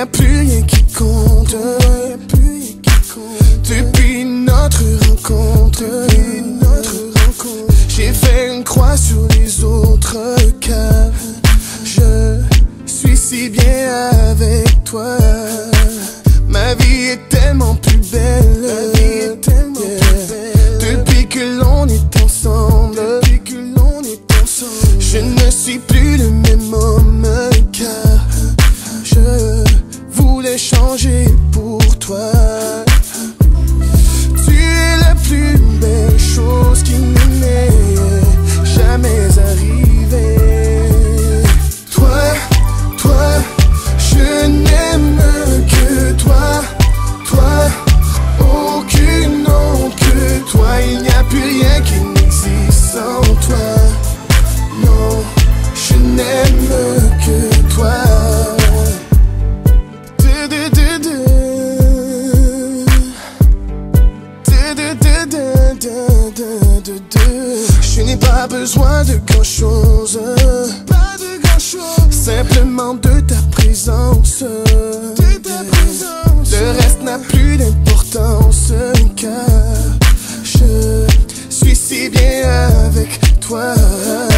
a plus rien qui compte. Depuis notre rencontre, j'ai fait une croix sur les autres car je suis si bien avec toi. Ma vie est tellement plus belle, depuis que l'on est ensemble. Je ne suis plus le même homme car je voulais changer pour toi. Tu es la plus belle chose qui ne m'est jamais arrivée. Toi, je n'aime que toi. Aucune autre que toi. Il n'y a plus rien qui n'existe sans toi. Non, je n'aime que toi. Je n'ai pas besoin de grand chose, simplement de ta présence. Le reste n'a plus d'importance car je suis si bien avec toi.